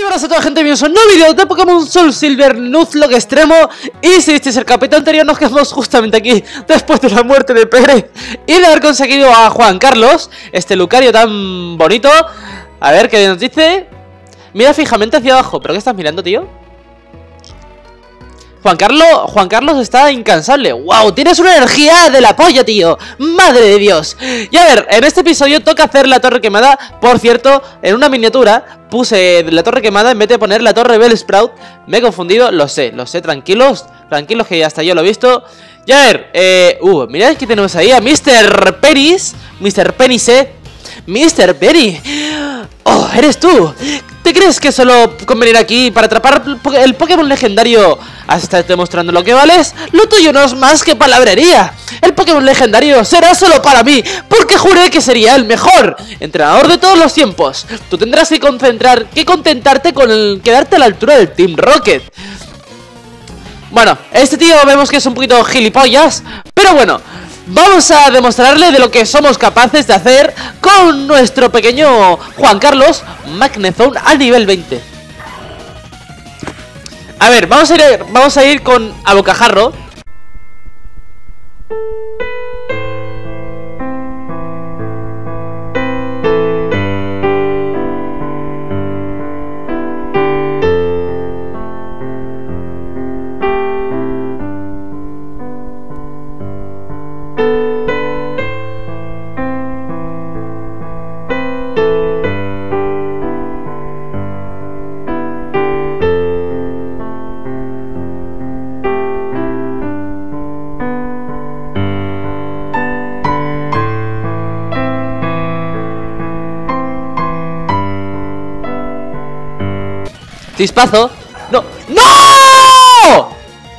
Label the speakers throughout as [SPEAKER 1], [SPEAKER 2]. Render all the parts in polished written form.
[SPEAKER 1] buenas a toda gente, bienvenidos a un nuevo vídeo de Pokémon Soul Silver Nuzlocke Extremo. Y si visteis el capítulo anterior, nos quedamos justamente aquí después de la muerte de Pérez y de haber conseguido a Juan Carlos, este Lucario tan bonito. A ver qué nos dice. Mira fijamente hacia abajo. ¿Pero qué estás mirando, tío? Juan Carlos está incansable. ¡Wow! Tienes una energía de la polla, tío. ¡Madre de Dios! Y a ver, en este episodio toca hacer la torre quemada. Por cierto, en una miniatura puse la torre quemada en vez de poner la torre Bellsprout. Me he confundido, lo sé, tranquilos. Tranquilos que hasta yo lo he visto. Y a ver, mirad que tenemos ahí a Mr. Penis. Mr. Penise. Mr. Penny. ¡Oh, eres tú! ¿Te crees que solo con venir aquí para atrapar el Pokémon legendario has estado demostrando lo que vales? Lo tuyo no es más que palabrería. El Pokémon legendario será solo para mí, porque juré que sería el mejor entrenador de todos los tiempos. Tú tendrás que contentarte con quedarte a la altura del Team Rocket. Bueno, este tío vemos que es un poquito gilipollas, pero bueno, vamos a demostrarle de lo que somos capaces de hacer con nuestro pequeño Juan Carlos Magnezone a nivel 20. A ver, vamos a ir con a bocajarro. Chispazo. ¡No! ¡No!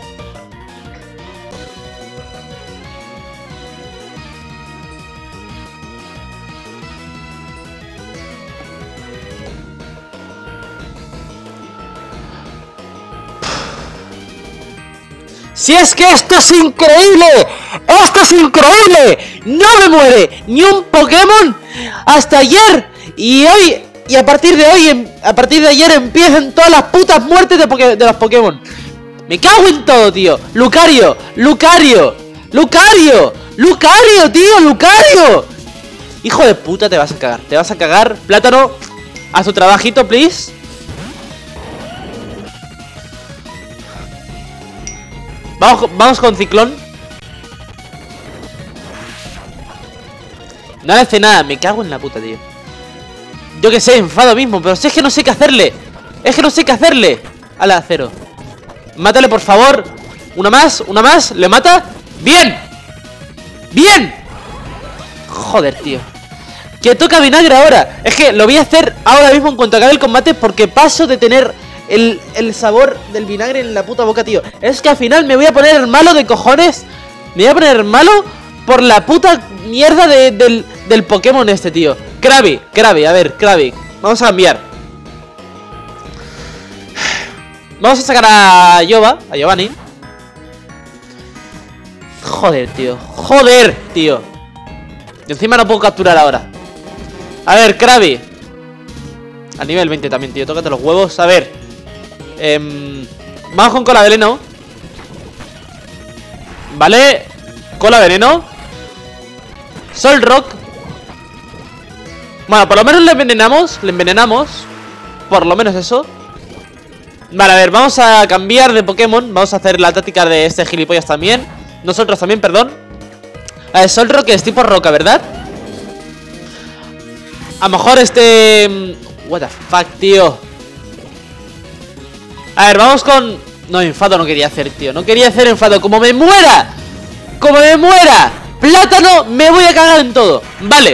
[SPEAKER 1] ¡Si es que esto es increíble! ¡Esto es increíble! ¡No me muere ni un Pokémon hasta ayer! Y hoy... Y a partir de ayer empiezan todas las putas muertes de los Pokémon. Me cago en todo, tío. Lucario, tío, Lucario. Hijo de puta, te vas a cagar. Plátano, haz tu trabajito, please. Vamos con Ciclón. No le hace nada, me cago en la puta, tío. Yo que sé, enfado mismo, pero si es que no sé qué hacerle. Ala, cero. Mátale, por favor. Una más, ¿le mata? ¡Bien! Joder, tío. Que toca vinagre ahora. Es que lo voy a hacer ahora mismo en cuanto acabe el combate, porque paso de tener el sabor del vinagre en la puta boca, tío. Es que al final me voy a poner malo de cojones. Me voy a poner malo por la puta mierda del Pokémon este, tío. Krabby, a ver, Krabby. Vamos a cambiar. Vamos a sacar a Giovanni. Joder, tío. Y encima no puedo capturar ahora. A ver, Krabby. A nivel 20 también, tío. Tócate los huevos. A ver. Vamos con cola veneno. Vale. Cola veneno. Sol Rock. Bueno, por lo menos le envenenamos. Por lo menos eso. Vale, a ver, vamos a cambiar de Pokémon. Vamos a hacer la táctica de este gilipollas también. Nosotros también, perdón. A ver, Sol Rock es tipo roca, ¿verdad? A lo mejor what the fuck, tío. A ver, vamos con... No, enfado no quería hacer, tío. No quería hacer enfado. ¡Como me muera! Plátano, me voy a cagar en todo. Vale.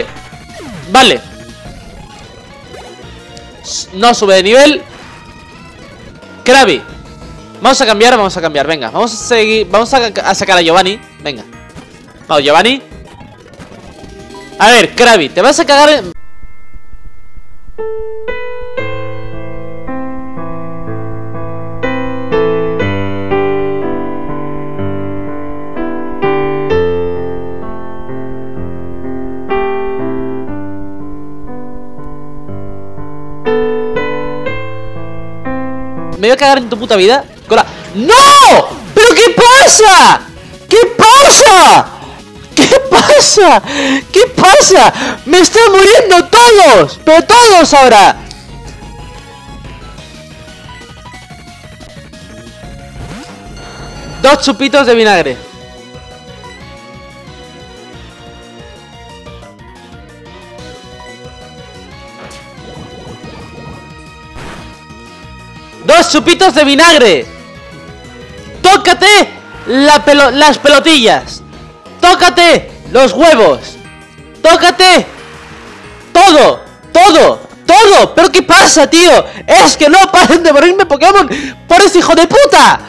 [SPEAKER 1] No sube de nivel. Krabby. Vamos a cambiar, venga. Vamos a seguir, vamos a sacar a Giovanni. Venga. Vamos, Giovanni. A ver, Krabby, te vas a cagar en... Me voy a cagar en tu puta vida. Con la... ¡No! ¿Pero qué pasa? ¿Qué pasa? ¿Qué pasa? ¿Qué pasa? ¡Me están muriendo todos! ¡Pero todos ahora! Dos chupitos de vinagre. Dos chupitos de vinagre. Tócate las pelotillas. Tócate los huevos. Tócate todo, todo, todo. ¿Pero qué pasa, tío? Es que no paren de morirme Pokémon por ese hijo de puta.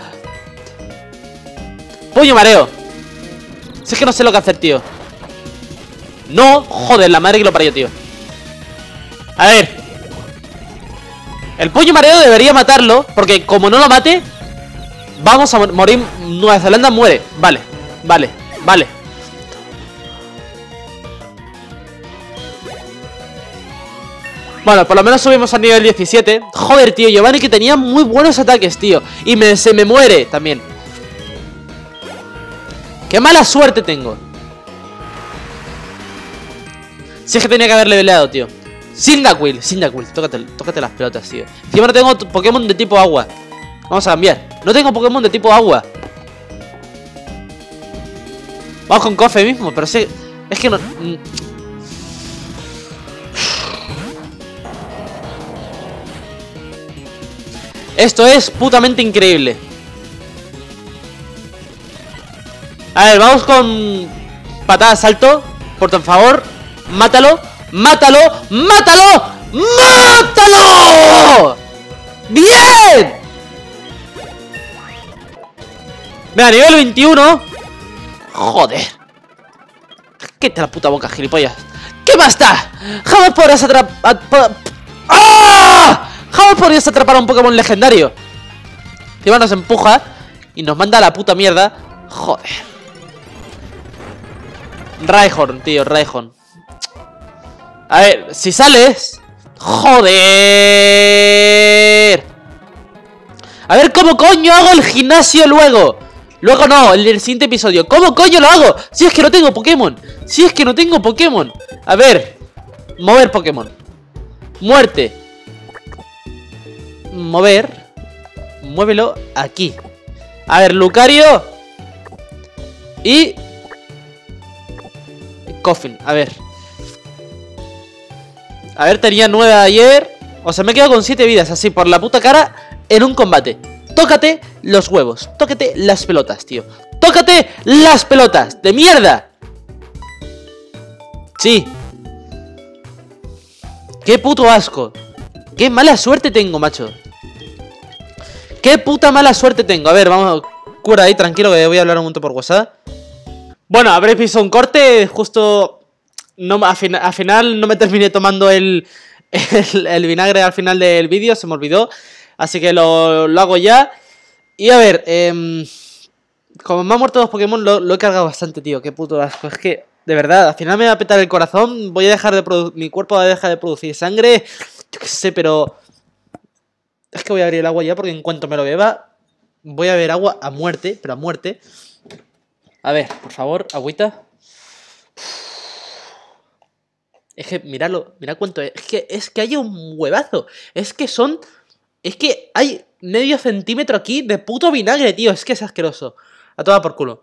[SPEAKER 1] Puño mareo. Si es que no sé lo que hacer, tío. No, joder, la madre que lo parió, tío. A ver. El puño mareo debería matarlo, porque como no lo mate, vamos a morir. Nueva Zelanda muere. Vale, vale, vale. Bueno, por lo menos subimos al nivel 17. Joder, tío, Giovanni que tenía muy buenos ataques, tío. Y se me muere también. Qué mala suerte tengo. Si es que tenía que haberle peleado, tío. Cyndaquil, tócate las pelotas, tío. Encima no tengo Pokémon de tipo agua. Vamos a cambiar. No tengo Pokémon de tipo agua. Vamos con Kofe mismo, pero sí. Es que no... Esto es putamente increíble. A ver, vamos con patada salto. Por favor, mátalo. ¡Mátalo! ¡Mátalo! ¡Mátalo! ¡Bien! Venga, nivel 21. Joder. Quédate la puta boca, gilipollas. ¿Qué más da? Jamás podrás atrapar... ¡Ah! Jamás podrías atrapar a un Pokémon legendario. Encima nos empuja y nos manda a la puta mierda. Joder. Rhyhorn, tío, Rhyhorn. A ver, si sales... ¡Joder! A ver, ¿cómo coño hago el gimnasio luego? Luego no, en el siguiente episodio. ¿Cómo coño lo hago? Si es que no tengo Pokémon. Si es que no tengo Pokémon. A ver. Mover Pokémon. Muerte. Mover. Muévelo aquí. A ver, Lucario. Y... Coffin, a ver. A ver, tenía 9 ayer. O sea, me he quedado con 7 vidas así por la puta cara en un combate. Tócate los huevos. Tócate las pelotas, tío. ¡Tócate las pelotas! ¡De mierda! Sí. ¡Qué puto asco! ¡Qué mala suerte tengo, macho! ¡Qué puta mala suerte tengo! A ver, vamos. Cura ahí, tranquilo, que voy a hablar un momento por WhatsApp. Bueno, habréis visto un corte. Justo... No, al final no me terminé tomando el vinagre al final del vídeo. Se me olvidó. Así que lo hago ya. Y a ver, como me han muerto dos Pokémon, lo he cargado bastante, tío. Qué puto asco. Es que, de verdad, al final me va a petar el corazón. Voy a dejar de mi cuerpo va a dejar de producir sangre. Yo qué sé, pero... Es que voy a abrir el agua ya porque en cuanto me lo beba, voy a beber agua a muerte, pero a muerte. A ver, por favor, agüita. Es que, miradlo, mirad cuánto es. Es que hay un huevazo. Es que hay medio centímetro aquí de puto vinagre, tío. Es que es asqueroso. A toda por culo.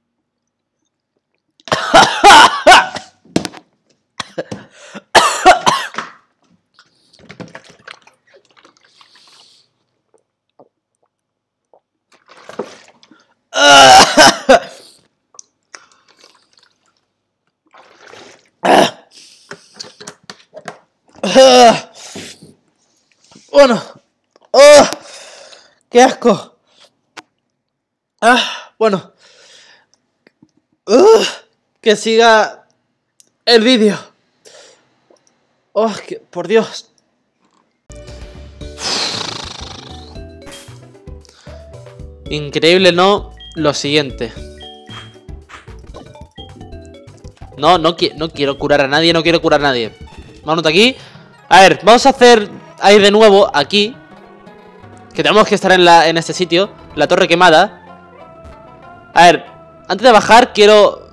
[SPEAKER 1] Bueno. ¡Qué asco! Bueno. Que siga el vídeo. Por Dios. Increíble, ¿no? Lo siguiente. No quiero curar a nadie, no quiero curar a nadie. Vámonos de aquí. A ver, vamos a hacer ahí de nuevo, aquí. Que tenemos que estar en este sitio. La torre quemada. A ver, antes de bajar quiero...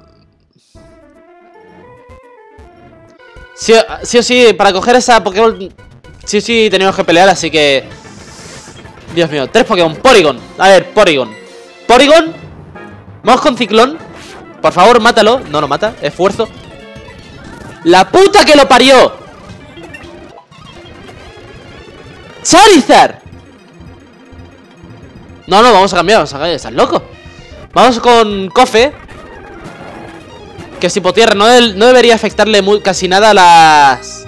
[SPEAKER 1] Sí o sí, para coger esa Pokéball sí o sí tenemos que pelear, así que... Dios mío, 3 Pokémon. Porygon. A ver, Porygon. Porygon. Vamos con Ciclón. Por favor, mátalo. No lo mata, esfuerzo. ¡La puta que lo parió! ¡Charizard! No, vamos a cambiar, ¿estás loco? Vamos con Kofe. Que es tipo tierra, no debería afectarle casi nada a las...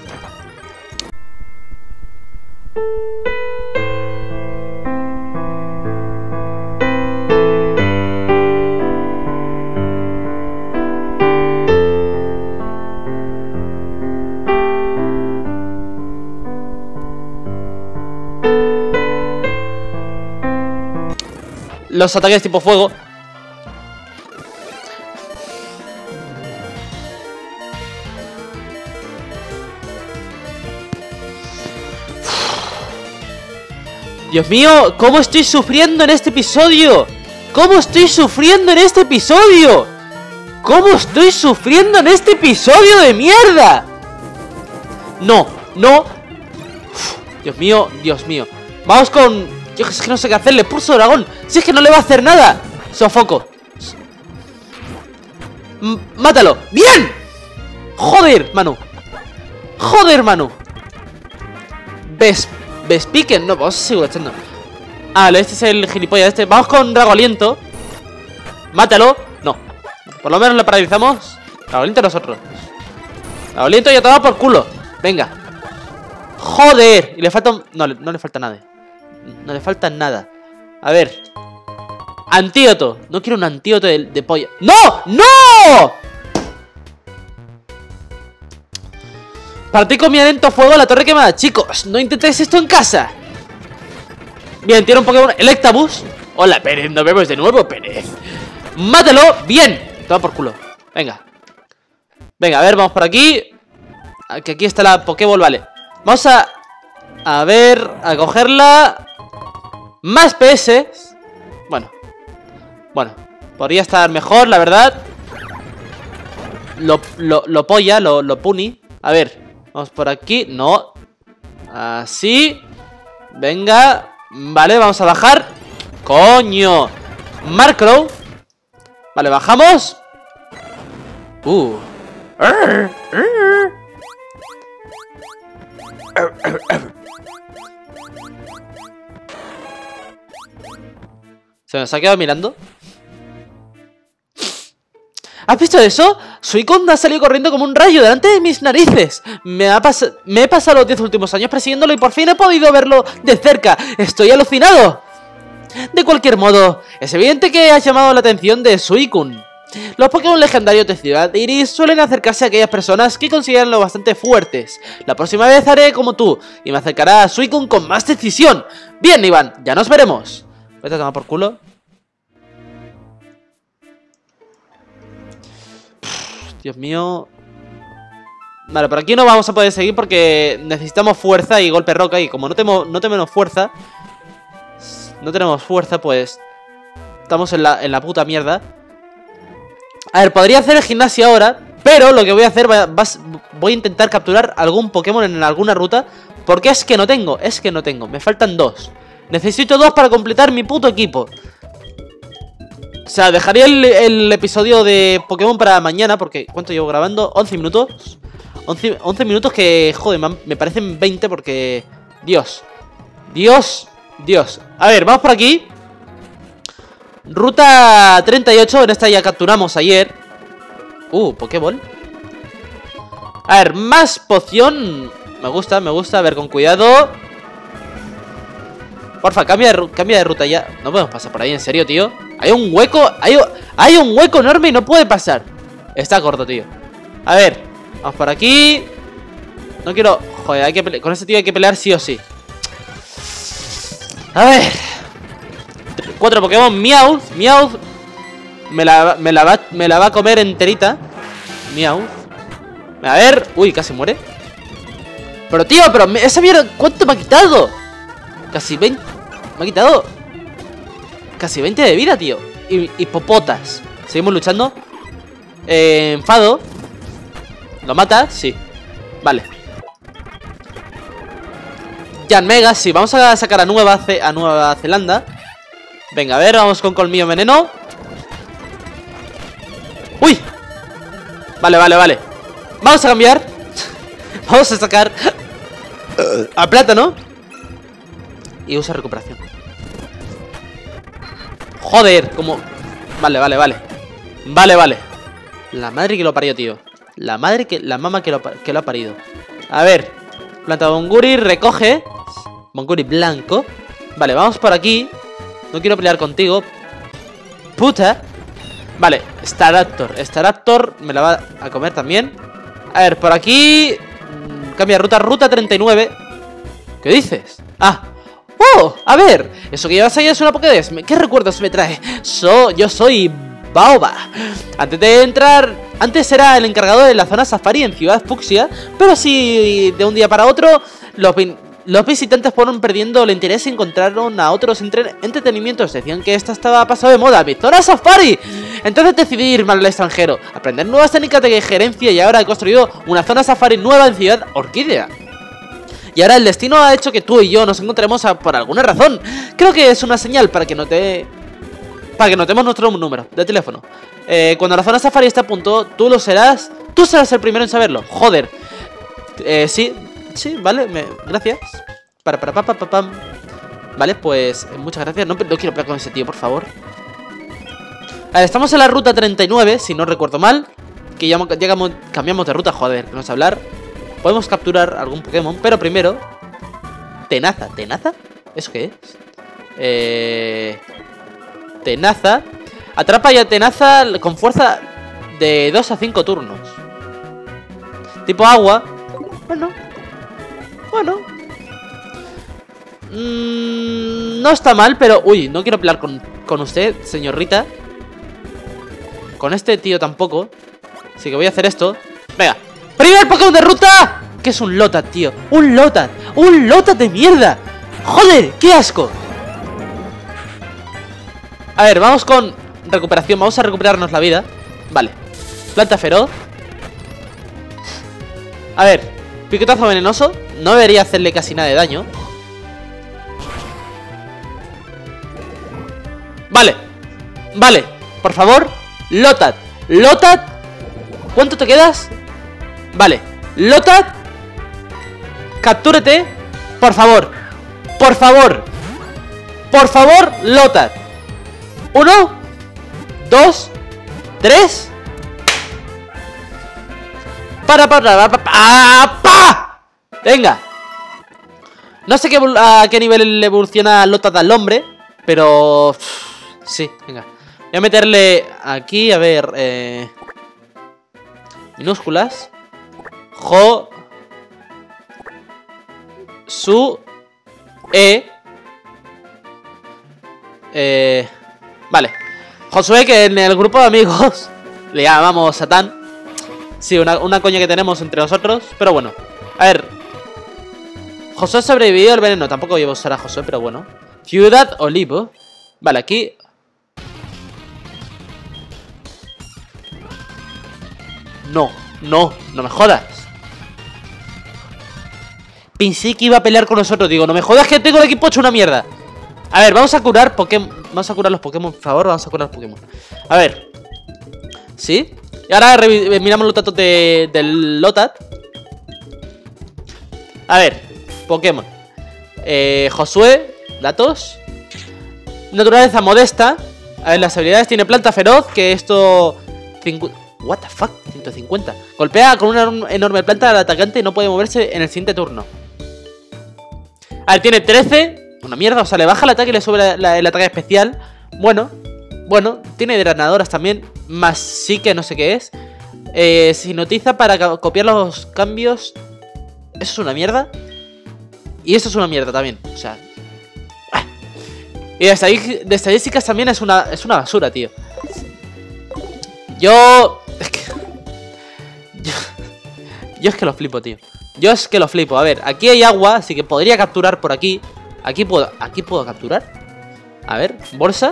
[SPEAKER 1] Los ataques tipo fuego. Dios mío, ¿cómo estoy sufriendo en este episodio? ¿Cómo estoy sufriendo en este episodio? ¿Cómo estoy sufriendo en este episodio de mierda? No. Dios mío. Vamos con... Yo es que no sé qué hacerle. Pulso dragón. Si es que no le va a hacer nada. Sofoco. Mátalo. ¡Bien! Joder, Manu. Bespiquen. No, vamos a seguir echando. Ah, este es el gilipollas este. Vamos con Drago Aliento. Mátalo. No. Por lo menos lo paralizamos. Drago Aliento nosotros. Drago Aliento ya toma por culo. Venga. Joder. Y le falta un... No le falta nada. No le falta nada. A ver. Antídoto. No quiero un antídoto de polla. ¡No! ¡No! Partí con mi aliento fuego a la torre quemada. Chicos, no intentéis esto en casa. Bien, tiene un Pokémon Electabuzz. Hola, Pérez, nos vemos de nuevo, Pérez. ¡Mátalo! ¡Bien! Toma por culo. Venga, a ver, vamos por aquí. Que aquí está la Pokéball, vale. Vamos a ver, a cogerla. Más PS. Bueno, podría estar mejor, la verdad. Lo polla, lo puni. A ver, vamos por aquí. No. Así. Venga. Vale, vamos a bajar. ¡Coño! Markrow. Vale, bajamos. Se nos ha quedado mirando. ¿Has visto eso? Suicune ha salido corriendo como un rayo delante de mis narices. Me he pasado los 10 últimos años persiguiéndolo y por fin he podido verlo de cerca. Estoy alucinado. De cualquier modo, es evidente que has llamado la atención de Suicune. Los Pokémon legendarios de Ciudad Iris suelen acercarse a aquellas personas que consideran lo bastante fuertes. La próxima vez haré como tú y me acercaré a Suicune con más decisión. Bien, Iván, ya nos veremos. Vete a tomar por culo. Dios mío. Vale, por aquí no vamos a poder seguir porque necesitamos fuerza y golpe roca. Y como no tenemos fuerza, pues estamos en la puta mierda. A ver, podría hacer el gimnasio ahora, pero lo que voy a hacer, voy a intentar capturar algún Pokémon en alguna ruta. Porque es que no tengo, me faltan 2. Necesito 2 para completar mi puto equipo. O sea, dejaría el episodio de Pokémon para mañana. Porque, ¿cuánto llevo grabando? 11 minutos 11 minutos que, joder, me parecen 20 porque... Dios. A ver, vamos por aquí. Ruta 38, en esta ya capturamos ayer. Pokéball. A ver, más poción. Me gusta, a ver, con cuidado. Porfa, cambia de ruta ya. No podemos pasar por ahí, en serio, tío. Hay un hueco, hay un hueco enorme y no puede pasar. Está corto, tío. A ver, vamos por aquí. No quiero... Joder, con este tío hay que pelear sí o sí. A ver. 4 Pokémon. Meowth me la va a comer enterita. Meowth. A ver. Uy, casi muere. Pero tío, esa mierda, ¿cuánto me ha quitado? Casi 20. Me ha quitado casi 20 de vida, tío. Y popotas. Seguimos luchando. Enfado. ¿Lo mata? Sí. Vale. Jan Mega, sí. Vamos a sacar a Nueva Zelanda. Venga, a ver, vamos con colmillo veneno. ¡Uy! Vale, vale, vale. Vamos a cambiar. Vamos a sacar a plátano. Y usa recuperación. Joder, como... Vale, vale, vale. Vale, vale. La madre que lo parió, tío. La mamá que lo ha parido. A ver. Planta Bonguri, recoge. Bonguri blanco. Vale, vamos por aquí. No quiero pelear contigo. Puta. Vale, Staraptor me la va a comer también. A ver, por aquí. Cambia ruta, ruta 39. ¿Qué dices? Ah. ¡Oh! A ver, eso que llevas ahí es una Pokédex. ¿Qué recuerdos me trae? Yo soy Baoba. Antes era el encargado de la zona safari en Ciudad Fucsia, pero si de un día para otro los visitantes fueron perdiendo el interés y encontraron a otros entretenimientos. Decían que esta estaba pasado de moda, mi zona safari. Entonces decidí irme al extranjero, aprender nuevas técnicas de gerencia y ahora he construido una zona safari nueva en Ciudad Orquídea. Y ahora el destino ha hecho que tú y yo nos encontremos por alguna razón. Creo que es una señal para que notemos nuestro número de teléfono. Cuando la zona safari esté a punto, tú serás el primero en saberlo. Joder. Sí, vale, gracias. Pam. Vale, pues muchas gracias. No quiero pelear con ese tío, por favor. A ver, estamos en la ruta 39, si no recuerdo mal. Que ya cambiamos de ruta, joder, que no sé hablar. Podemos capturar algún Pokémon, pero primero... Tenaza, ¿Tenaza? ¿Eso qué es? Tenaza. Atrapa ya Tenaza con fuerza de 2 a 5 turnos. Tipo agua. Bueno. No está mal, pero... Uy, no quiero pelear con usted, señorita. Con este tío tampoco. Así que voy a hacer esto. Venga. ¡Primer Pokémon de ruta! ¿Qué es un Lotat, tío? ¡Un Lotat! ¡Un Lotat de mierda! ¡Joder! ¡Qué asco! A ver, vamos con recuperación. Vamos a recuperarnos la vida. Vale. Planta feroz. A ver. Piquetazo venenoso. No debería hacerle casi nada de daño. Vale. Vale. Por favor. Lotat. Lotat. ¿Cuánto te quedas? Vale, Lotat. Captúrate. Por favor. Por favor. Por favor, Lotat. 1, 2, 3. ¡Pa! Venga. No sé a qué nivel le evoluciona Lotat al hombre, pero... Sí, venga. Voy a meterle aquí, a ver... minúsculas. Vale. Josué, que en el grupo de amigos le llamamos Satán. Sí, una coña que tenemos entre nosotros. Pero bueno, a ver. Josué sobrevivió al veneno. Tampoco voy a usar a Josué, pero bueno. Ciudad Olivo. Vale, aquí. No me jodas. Pensé que iba a pelear con nosotros. Digo, no me jodas que tengo el equipo hecho una mierda. A ver, vamos a curar Pokémon. Vamos a curar los Pokémon, por favor. Vamos a curar los Pokémon. A ver. ¿Sí? Y ahora miramos los datos del Lotat. A ver, Pokémon. Josué, datos. Naturaleza modesta. A ver, las habilidades. Tiene planta feroz, que esto... What the fuck, 150. Golpea con una enorme planta al atacante y no puede moverse en el siguiente turno. A ver, tiene 13. Una mierda, o sea, le baja el ataque y le sube el ataque especial. Bueno, tiene drenadoras también. Más sí que no sé qué es. Se hipnotiza para copiar los cambios. Eso es una mierda. Y eso es una mierda también, o sea. Y de estadísticas también es una basura, tío. Yo es que lo flipo, tío. Yo es que lo flipo. A ver, aquí hay agua, así que podría capturar por aquí Aquí puedo capturar. A ver, bolsa.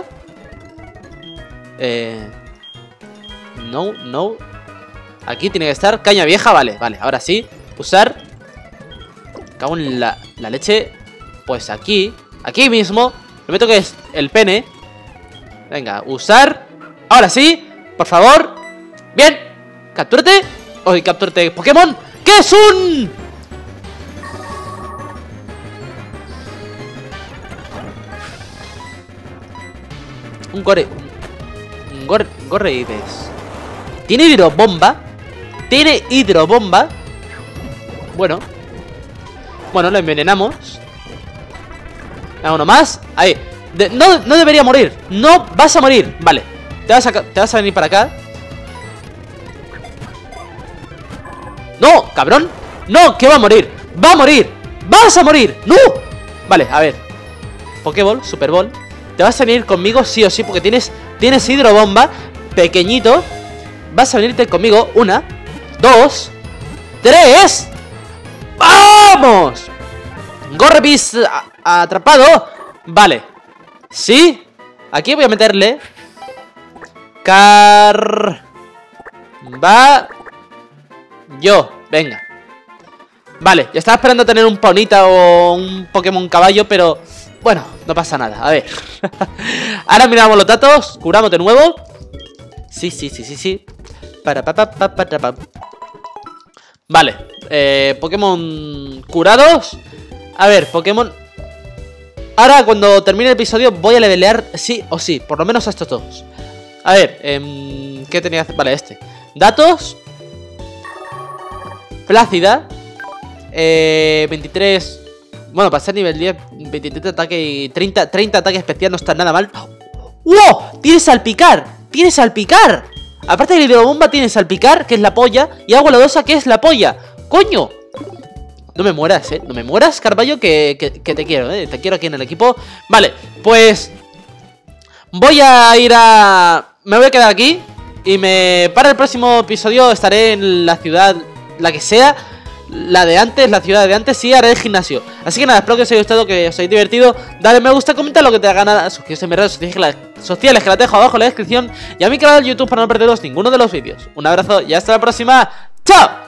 [SPEAKER 1] No. Aquí tiene que estar caña vieja, vale. Ahora sí, usar. Cago en la leche. Pues aquí mismo. Le meto que es el pene. Venga, usar. Ahora sí, por favor. Bien, captúrate. Hoy captúrate Pokémon. ¿Qué es un...? Un Goreides. Tiene hidrobomba. Bueno, lo envenenamos. Uno más. Ahí. No debería morir. No vas a morir. Vale. Te vas a venir para acá. No, cabrón. No, que va a morir. Va a morir. Vas a morir. No. Vale, a ver. Pokéball, Super Ball. Te vas a venir conmigo sí o sí porque tienes hidrobomba. Pequeñito. Vas a venirte conmigo. 1, 2, 3. ¡Vamos! Gorebyss atrapado. Vale. Sí. Aquí voy a meterle venga. Vale, ya estaba esperando tener un Ponyta o un Pokémon caballo, pero bueno, no pasa nada, a ver. Ahora miramos los datos, curamos de nuevo. Sí. Vale, Pokémon curados. A ver, Pokémon. Ahora cuando termine el episodio voy a levelear sí o sí, por lo menos a estos dos. A ver, ¿qué tenía que hacer? Vale, datos. Plácida. 23. Bueno, para ser nivel 10, 23 de ataque y 30 ataque especial no está nada mal. ¡Wow! ¡Tiene salpicar! Aparte de hidrobomba tiene salpicar, que es la polla. Y agua lodosa, que es la polla. ¡Coño! No me mueras, no me mueras, Carballo, que te quiero, te quiero aquí en el equipo. Vale, pues voy a ir a... Me voy a quedar aquí. Y para el próximo episodio estaré en la ciudad, la que sea. La de antes, la ciudad de antes, sí, haré el gimnasio. Así que nada, espero que os haya gustado, que os haya divertido. Dale me gusta, comenta lo que te haga ganas. Suscríbete a mis redes sociales que las dejo abajo en la descripción. Y a mi canal de YouTube para no perderos ninguno de los vídeos. Un abrazo y hasta la próxima. ¡Chao!